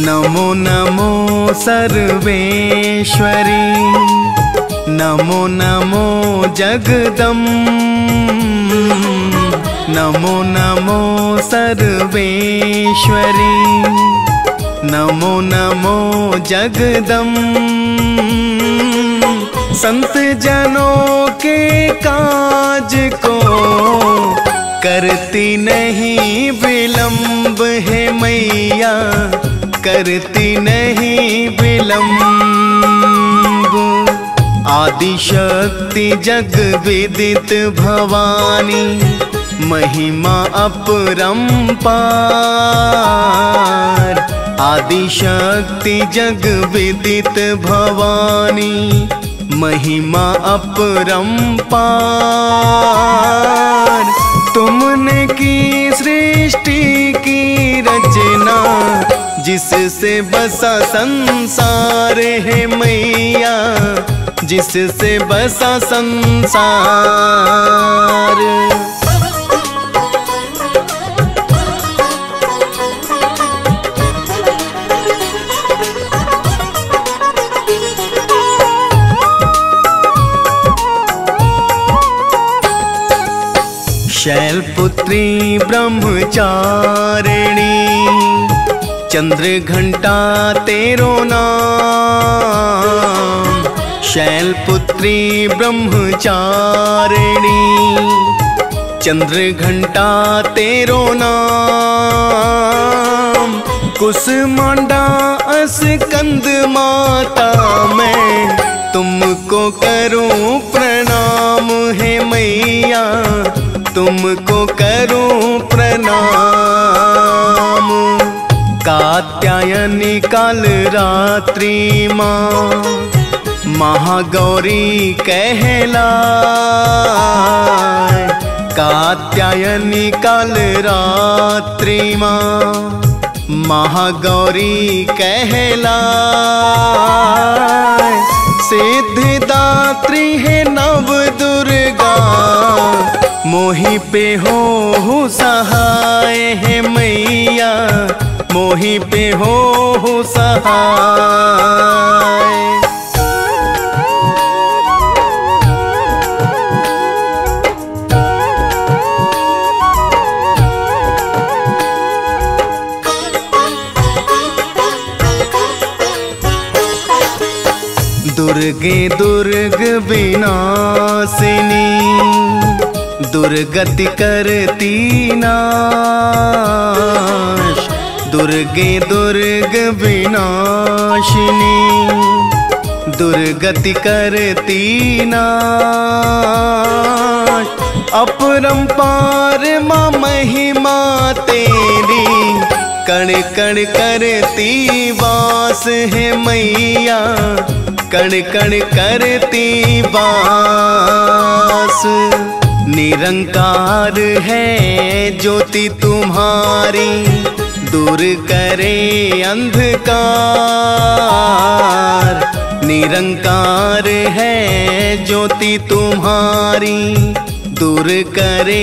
नमो नमो सर्वेश्वरी, नमो नमो जगदम्ब, नमो नमो सर्वेश्वरी, नमो नमो जगदम्ब। संत जनों के काज को करती नहीं विलंब है मैया, करती नहीं विलंब। आदि शक्ति जग विदित भवानी, महिमा अपरंपार। आदि शक्ति जग विदित भवानी, महिमा अपरंपार। तुमने की सृष्टि की रचना, जिससे बसा संसार है मैया, जिससे बसा संसार। शैलपुत्री ब्रह्मचारिणी, चंद्रघंटा तेरो नाम। शैलपुत्री ब्रह्मचारिणी, चंद्रघंटा तेरो नाम। कुसमांडा अस्कंद माता, मैं तुमको करूं प्रणाम है मैया, तुमको करूं प्रणाम। कात्यायनी काल रात्रि माँ, महागौरी कहलाए। कात्यायनी काल रात्रि माँ, महागौरी कहलाए। सिद्धिदात्री है नव दुर्गा, मोहि पे हो सहाय है मैया, मोहि पे हो सहाय। दुर्गे दुर्ग विनाशिनी, दुर्गति करती नाश। दुर्गे दुर्ग विनाशिनी, दुर्गति करती नाश। अपरंपार माँ महिमा तेरी, कण कण करती वास है मैया, कण कण करती वास। निरंकार है ज्योति तुम्हारी, दूर करे अंधकार। निरंकार है ज्योति तुम्हारी, दूर करे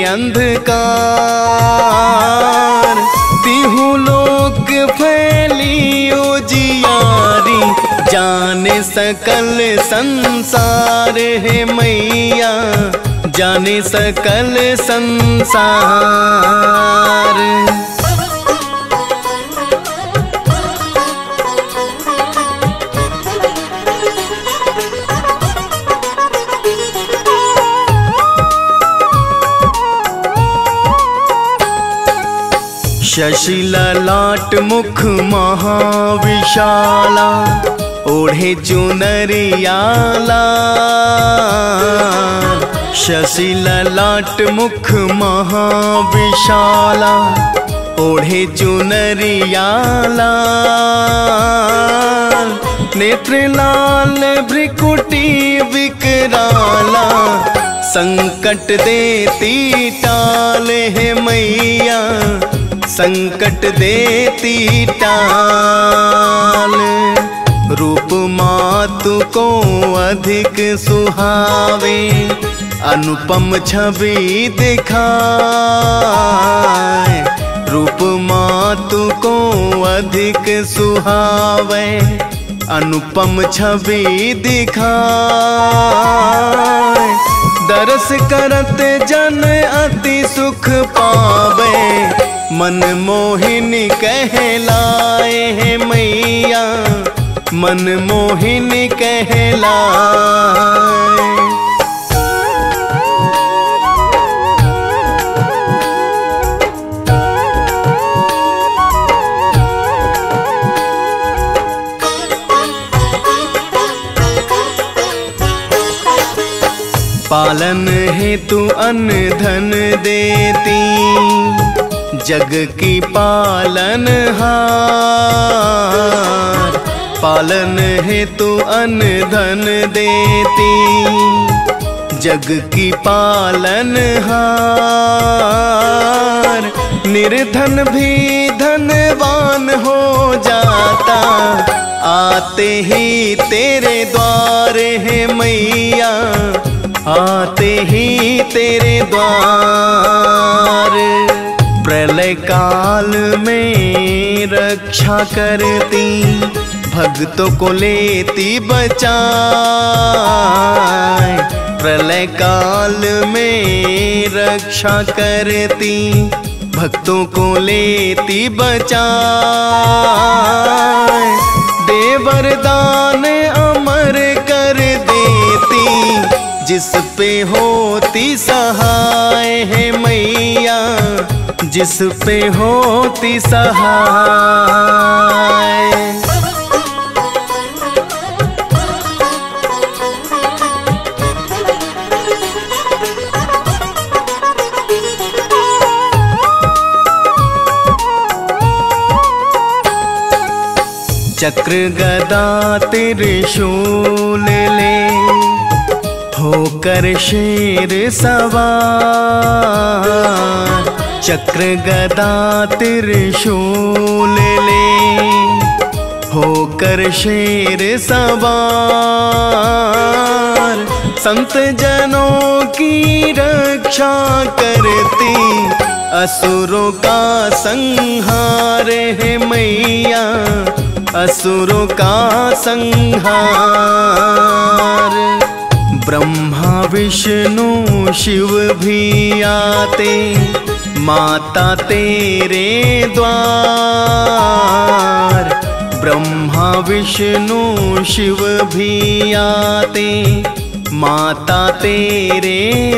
अंधकार। तिहु लोक फैली उजियारी, जाने सकल संसार है मैया, जाने सकल संसार। शशि ललाट मुख महाविशाला, ओढ़े चुनरियाला। शशि ललाट मुख महाविशाला, ओढ़े चुनरियाला। नेत्र लाल भ्रिकुटी विकराला, संकट देती टाल है मैया, संकट देती टाल। रूप मातु को अधिक सुहावे, अनुपम छवि दिखाए। रूप माँ मातु को अधिक सुहावे, अनुपम छवि दिखाए। दरस करत जन अति सुख पावे, मन मोहिनी कहलाए है मैया, मन मोहिनी कहलाए। पालन हेतु अन्न धन देती, जग की पालनहार। पालन हेतु अन्न धन देती, जग की पालनहार। निर्धन भी धनवान हो जाता, आते ही तेरे द्वार है मैया, आते ही तेरे द्वार। प्रलय काल में रक्षा करती, भक्तों को लेती बचाए। प्रलय काल में रक्षा करती, भक्तों को लेती बचाए। दे वरदान अमर कर देती, जिस पे होती सहाय है मैया, जिस पे होती सहाय। चक्र गदा त्रिशूल ले, होकर शेर सवार। चक्र गदा त्रिशूल ले, होकर शेर सवार। संत जनों की रक्षा करती, असुरों का संहार है मैया, असुरों का संहार। ब्रह्मा विष्णु शिव भी आते, माता तेरे द्वार। ब्रह्मा विष्णु शिव भी आते, माता तेरे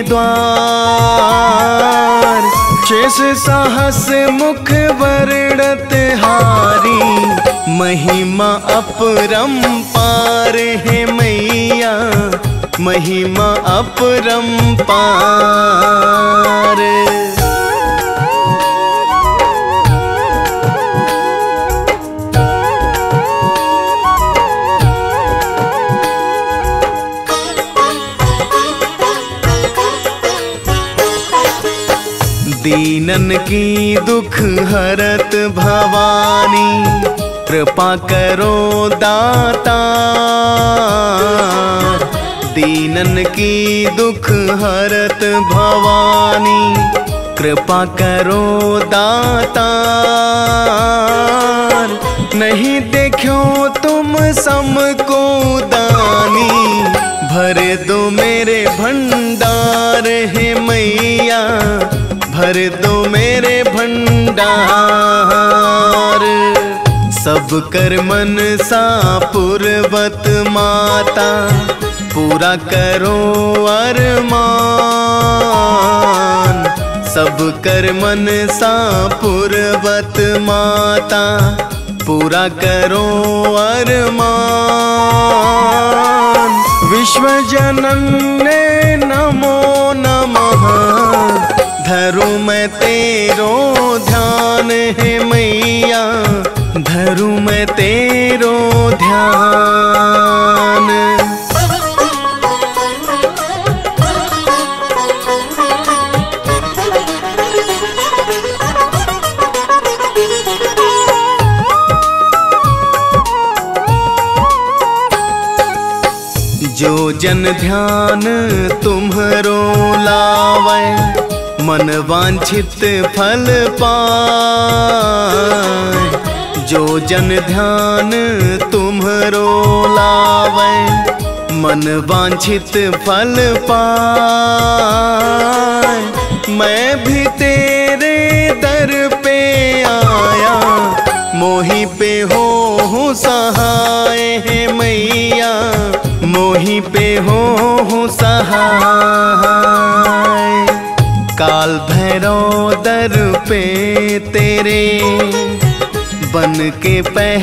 द्वार। शेष साहस मुख वर्णत हारी, महिमा अपरंपार है मैया, महिमा अपरंपार। दीनन की दुख हरत भवानी, कृपा करो दाता। दीनन की दुख हरत भवानी, कृपा करो दाता। नहीं देखो तुम समको दानी, भर दो मेरे भंडार है मैया, भर दो मेरे भंडार। सब कर मन सा पुरवत माता, पूरा करो अरमान। सब कर मन सा पुरवत माता, पूरा करो अरमान। विश्व जनन्ये नमो नमः, धरू मैं तेरो ध्यान है मैया, धरू मैं तेरो ध्यान। जो जन ध्यान तुम्हरो लावे, मन वांछित फल पाए। जो जन ध्यान तुम्हरो लावे, मन वांछित फल पाए। मैं भी तेरे दर पे आया, मोहि पे हो सहाय है मैया, मोहि पे हो सहाय। काल भैरव दर पे तेरे बन के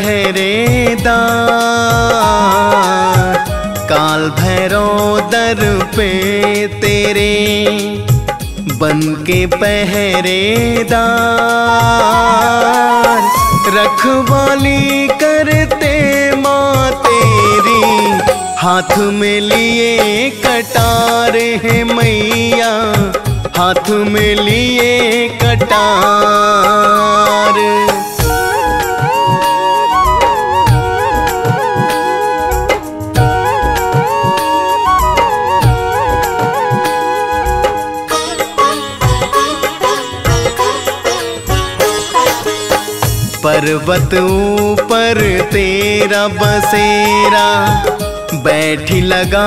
पहरेदार। काल भैरव दर पे तेरे बन के पहरेदार। रखवाली करते माँ तेरी, हाथ में लिए कटार है मैया, हाथ में लिए कटार। पर्वत ऊपर तेरा बसेरा, बैठी लगा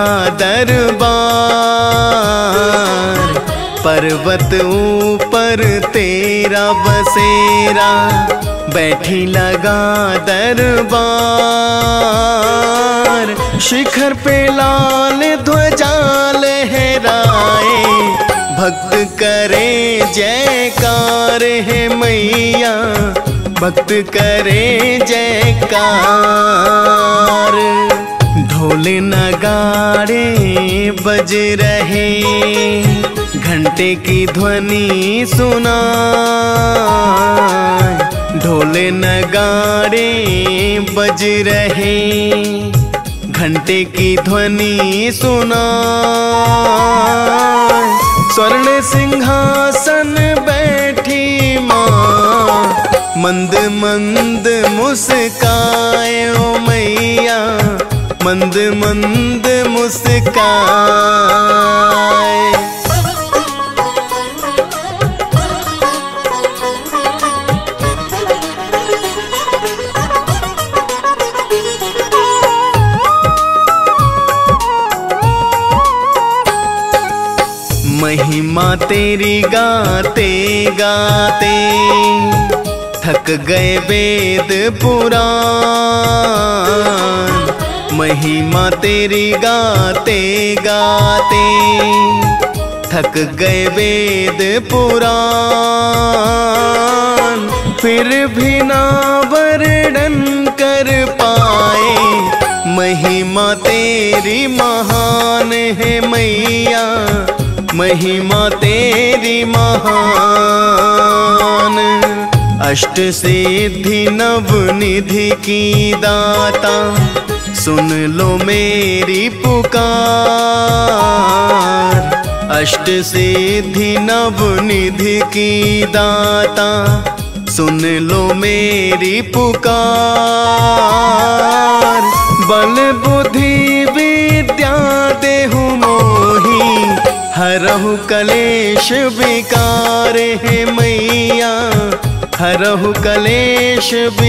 दरबार। पर्वत ऊपर तेरा बसेरा, बैठी लगा दरबार। शिखर पे लाल ध्वजा लहराए, भक्त करे जयकार है मैया, भक्त करे जयकार। ढोल नगाड़े बज रहे, घंटे की ध्वनि सुनाए। ढोल नगाड़े बज रहे, घंटे की ध्वनि सुनाए। स्वर्ण सिंहासन बैठी माँ, मंद मंद मुस्काए ओ मैया, मंद मंद मुस्काए। महिमा तेरी गाते गाते, थक गए वेद पुराण। महिमा तेरी गाते गाते, थक गए वेद पुराण। फिर भी ना वर्णन कर पाए, महिमा तेरी महान है मैया, महिमा तेरी महान। अष्ट सिद्धि नवनिधि की दाता, सुन लो मेरी पुकार। अष्ट सिद्धि नवनिधि की दाता, सुन लो मेरी पुकार। बल बुद्धि विद्या देहु मोहि, हरहु कलेश विकार है मैया, हरहु कलेश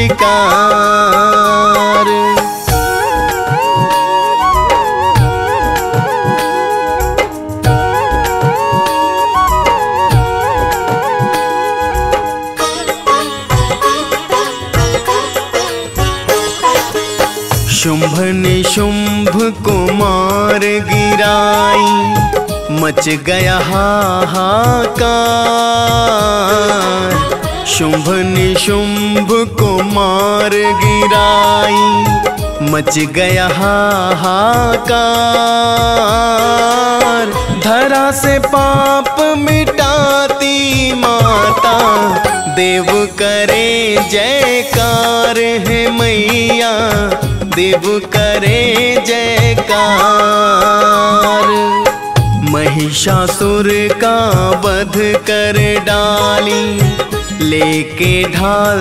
विकार। शुंभ निशुंभ को मार गिराई, मच गया हाहाकार। शुंभ निशुंभ को मार गिराई, मच गया हाहाकार। धरा से पाप मिटाती माता, देव करे जयकार है मैया, देव करे जयकार। महिषासुर का वध कर डाली, लेके ढाल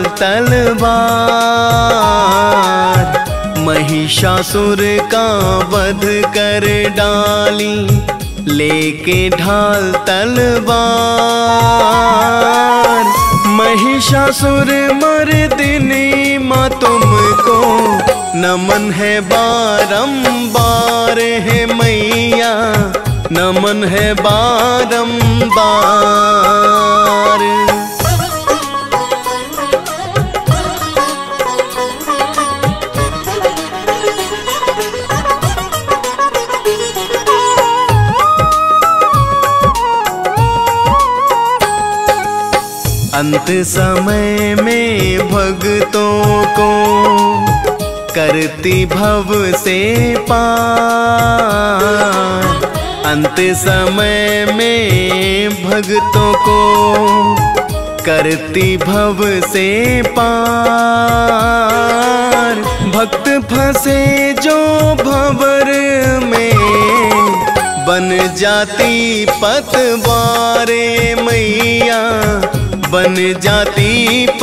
तलवार। महिषासुर का वध कर डाली, लेके ढाल तलवार। महिषासुर मर्दिनी माँ तुमको नमन है बारंबार है मैया, नमन है बारंबार। अंत समय में भक्तों को करती भव से पार। अंत समय में भक्तों को करती भव से पार। भक्त फंसे जो भंवर में बन जाती पतवारे मैया, बन जाती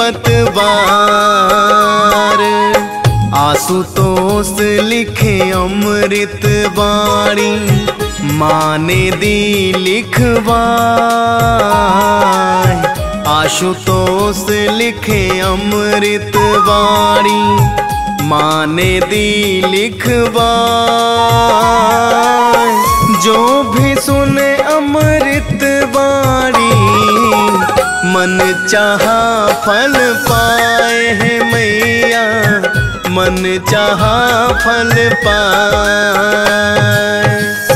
पतवार। आशुतोष लिखे अमृत वाणी, माँ ने दी लिखवाई। आशुतोष लिखे अमृत वाणी, माँ ने दी लिखवाई। जो भी सुने अमृत वाणी, मन चाहा फल पाए है मैया, मन चाहा फल पाए।